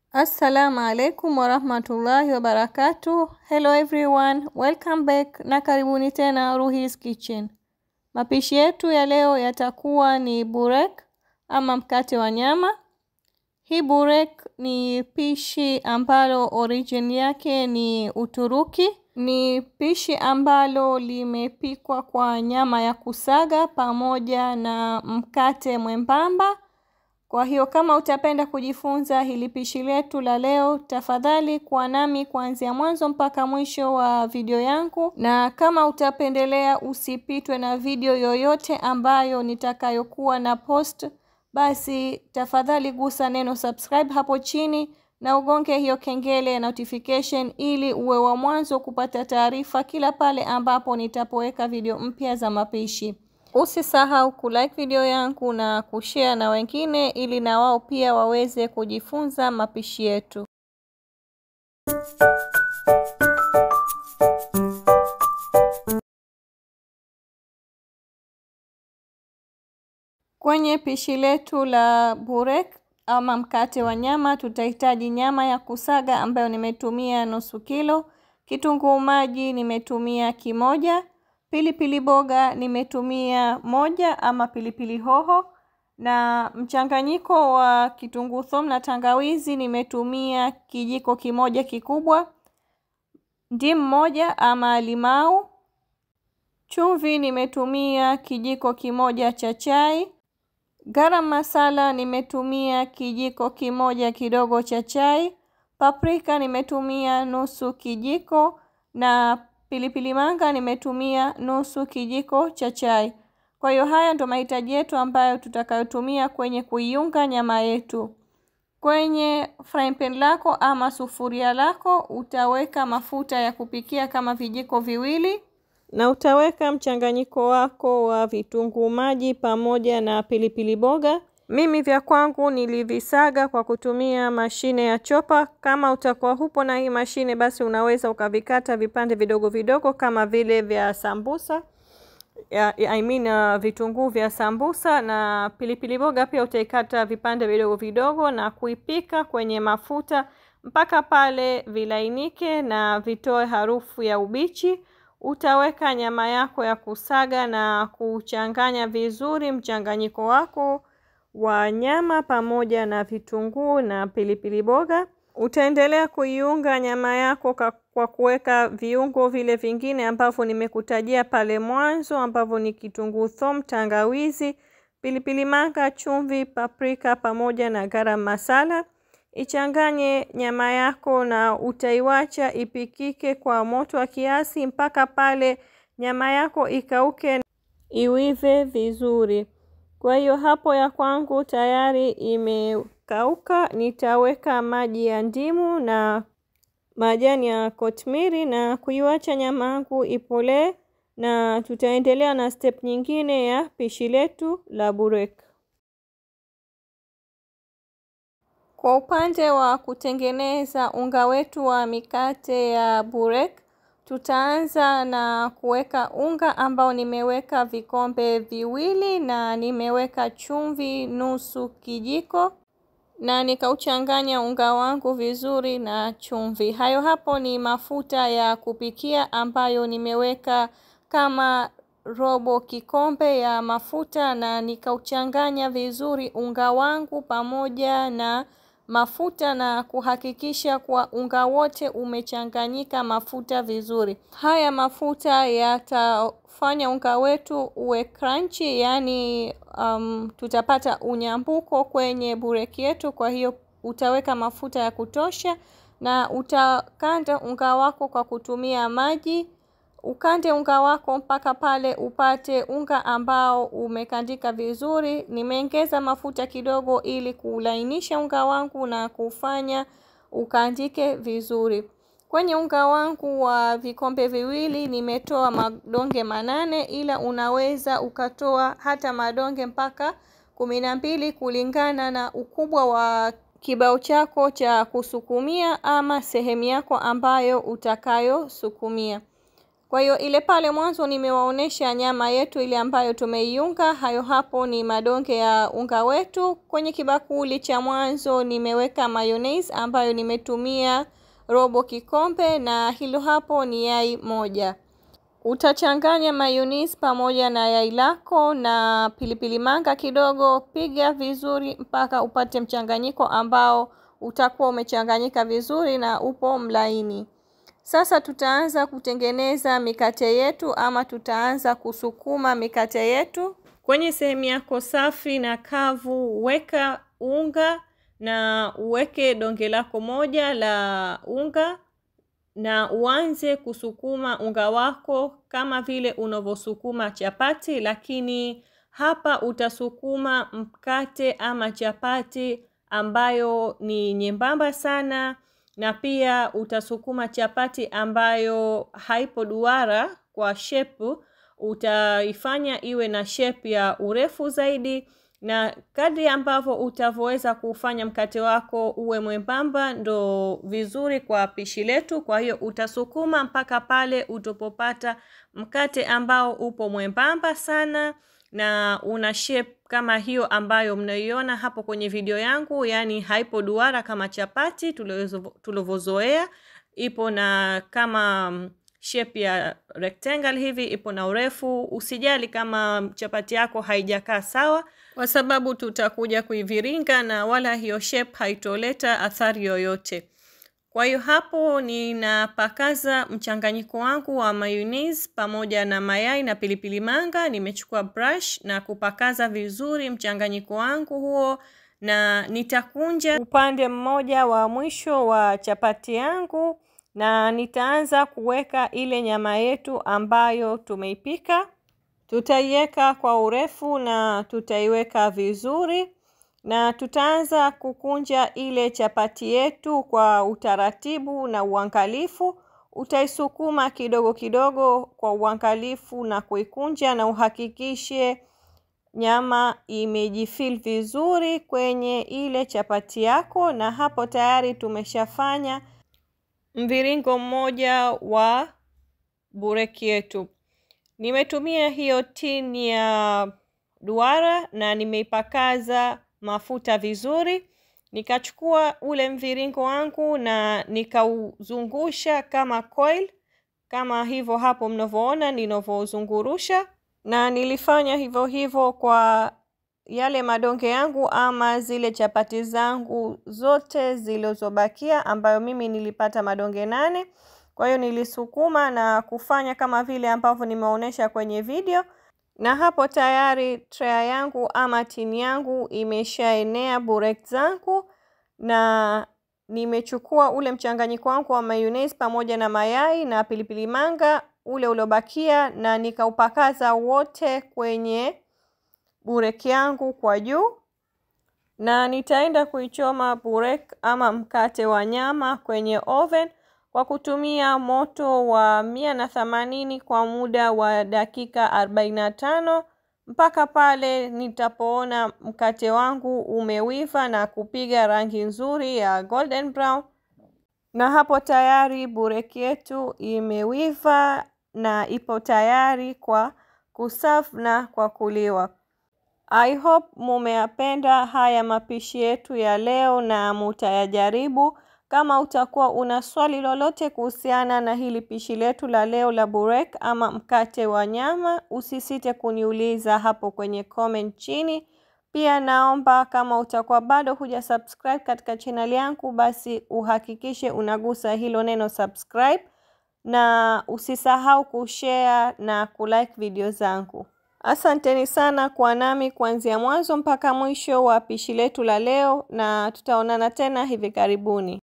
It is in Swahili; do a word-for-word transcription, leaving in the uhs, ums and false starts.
Assalamu alaikum warahmatullahi wabarakatuh. Hello everyone, welcome back na karibuni tena Ruhi's Kitchen. Mapishi yetu ya leo yatakuwa ni burek ama mkate wa nyama. Hii burek ni pishi ambalo origin yake ni Uturuki. Ni pishi ambalo limepikwa kwa nyama ya kusaga pamoja na mkate mwembamba. Kwa hiyo kama utapenda kujifunza hili pishi letu la leo, tafadhali kuwa nami kuanzia mwanzo mpaka mwisho wa video yangu. Na kama utapendelea usipitwe na video yoyote ambayo nitakayokuwa na post, basi tafadhali gusa neno subscribe hapo chini na ugonge hiyo kengele ya notification ili uwe wa mwanzo kupata taarifa kila pale ambapo nitapoweka video mpya za mapishi. Usisahau kulike video yangu na kushare na wengine ili na wao pia waweze kujifunza mapishi yetu. Kwenye pishi letu la burek ama mkate wa nyama tutahitaji nyama ya kusaga ambayo nimetumia nusu kilo, kitunguu maji nimetumia kimoja, pilipili boga nimetumia moja ama pilipili hoho, na mchanganyiko wa kitunguu thomu na tangawizi nimetumia kijiko kimoja kikubwa, ndimu moja ama limau, chumvi nimetumia kijiko kimoja cha chai, garam masala nimetumia kijiko kimoja kidogo cha chai, paprika nimetumia nusu kijiko na pilipili manga nimetumia nusu kijiko cha chai. Kwa hiyo haya ndo mahitaji yetu ambayo tutakayotumia kwenye kuiunga nyama yetu. Kwenye frying pan lako ama sufuria lako utaweka mafuta ya kupikia kama vijiko viwili. Na utaweka mchanganyiko wako wa vitunguu maji pamoja na pilipili boga. Mimi vya kwangu nilivisaga kwa kutumia mashine ya chopa. Kama utakuwa hupo na hii mashine basi unaweza ukavikata vipande vidogo vidogo kama vile vya sambusa. I mean uh, vitunguu vya sambusa, na pilipili boga pia utaikata vipande vidogo vidogo na kuipika kwenye mafuta mpaka pale vilainike na vitoe harufu ya ubichi. Utaweka nyama yako ya kusaga na kuchanganya vizuri mchanganyiko wako wa nyama pamoja na vitunguu na pilipili boga. Utaendelea kuiunga nyama yako kwa kuweka viungo vile vingine ambavyo nimekutajia pale mwanzo, ambavyo ni kitunguu thomu, tangawizi, pilipili manga, chumvi, paprika pamoja na garam masala. Ichanganye nyama yako na utaiwacha ipikike kwa moto wa kiasi mpaka pale nyama yako ikauke iwive vizuri. Kwa hiyo hapo ya kwangu tayari imekauka. Nitaweka maji ya ndimu na majani ya kotimiri na kuiwacha nyama yangu ipolee, na tutaendelea na step nyingine ya pishi letu la burek. Kwa upande wa kutengeneza unga wetu wa mikate ya burek, tutaanza na kuweka unga ambao nimeweka vikombe viwili na nimeweka chumvi nusu kijiko na nikauchanganya unga wangu vizuri na chumvi. Hayo hapo ni mafuta ya kupikia ambayo nimeweka kama robo kikombe ya mafuta, na nikauchanganya vizuri unga wangu pamoja na mafuta na kuhakikisha kwa unga wote umechanganyika mafuta vizuri. Haya mafuta yatafanya unga wetu uwe crunchy, yani um, tutapata unyambuko kwenye bureki yetu. Kwa hiyo utaweka mafuta ya kutosha na utakanda unga wako kwa kutumia maji. Ukande unga wako mpaka pale upate unga ambao umekandika vizuri. Nimeongeza mafuta kidogo ili kulainisha unga wangu na kufanya ukandike vizuri. Kwenye unga wangu wa vikombe viwili nimetoa madonge manane, ila unaweza ukatoa hata madonge mpaka kumi na mbili kulingana na ukubwa wa kibao chako cha kusukumia ama sehemu yako ambayo utakayo sukumia. Kwa hiyo ile pale mwanzo nimewaonesha nyama yetu ile ambayo tumeiunga. Hayo hapo ni madonge ya unga wetu. Kwenye kibakuli cha mwanzo nimeweka mayonnaise ambayo nimetumia robo kikombe, na hilo hapo ni yai moja. Utachanganya mayonnaise pamoja na yai lako na pilipili manga kidogo. Piga vizuri mpaka upate mchanganyiko ambao utakuwa umechanganyika vizuri na upo mlaini. Sasa tutaanza kutengeneza mikate yetu, ama tutaanza kusukuma mikate yetu. Kwenye sehemu yako safi na kavu weka unga na uweke donge lako moja la unga, na uanze kusukuma unga wako kama vile unavyosukuma chapati, lakini hapa utasukuma mkate ama chapati ambayo ni nyembamba sana, na pia utasukuma chapati ambayo haipo duara kwa shape. Utaifanya iwe na shape ya urefu zaidi, na kadri ambavyo utavoweza kufanya mkate wako uwe mwembamba ndo vizuri kwa pishi letu. Kwa hiyo utasukuma mpaka pale utopopata mkate ambao upo mwembamba sana na una shape kama hiyo ambayo mnaiona hapo kwenye video yangu, yani haipo duara kama chapati tulovozoea. Ipo na kama shape ya rectangle hivi, ipo na urefu. Usijali kama chapati yako haijakaa sawa, kwa sababu tutakuja kuiviringa na wala hiyo shape haitoleta athari yoyote. Kwa hiyo hapo ninapakaza mchanganyiko wangu wa mayonnaise pamoja na mayai na pilipili manga. Nimechukua brush na kupakaza vizuri mchanganyiko wangu huo, na nitakunja upande mmoja wa mwisho wa chapati yangu, na nitaanza kuweka ile nyama yetu ambayo tumeipika. Tutaiweka kwa urefu na tutaiweka vizuri, na tutaanza kukunja ile chapati yetu kwa utaratibu na uangalifu. Utaisukuma kidogo kidogo kwa uangalifu na kuikunja, na uhakikishe nyama imejifil vizuri kwenye ile chapati yako. Na hapo tayari tumeshafanya mviringo mmoja wa bureki yetu. Nimetumia hiyo tin ya duara na nimeipakaza mafuta vizuri. Nikachukua ule mviringo wangu na nikauzungusha kama coil, kama hivyo hapo mnavyoona ninavyozungurusha. Na nilifanya hivyo hivyo kwa yale madonge yangu ama zile chapati zangu zote zilizobakia, ambayo mimi nilipata madonge nane. Kwa hiyo nilisukuma na kufanya kama vile ambavyo nimeonesha kwenye video. Na hapo tayari tray yangu ama tini yangu imeshaenea burek zangu, na nimechukua ule mchanganyiko wangu wa mayonnaise pamoja na mayai na pilipili manga ule uliobakia, na nikaupakaza wote kwenye burek yangu kwa juu. Na nitaenda kuichoma burek ama mkate wa nyama kwenye oven kwa kutumia moto wa mia na themanini kwa muda wa dakika arobaini na tano, mpaka pale nitapoona mkate wangu umewiva na kupiga rangi nzuri ya golden brown. Na hapo tayari bureki yetu imewiva na ipo tayari kwa kuserve na kwa kuliwa. I hope mumeyapenda haya mapishi yetu ya leo na mutayajaribu. Kama utakuwa una swali lolote kuhusiana na hili pishi letu la leo la burek ama mkate wa nyama, usisite kuniuliza hapo kwenye comment chini. Pia naomba kama utakuwa bado huja subscribe katika channel yangu, basi uhakikishe unagusa hilo neno subscribe, na usisahau kushare na kulike video zangu. Asanteni sana kwa nami kuanzia mwanzo mpaka mwisho wa pishi letu la leo, na tutaonana tena hivi karibuni.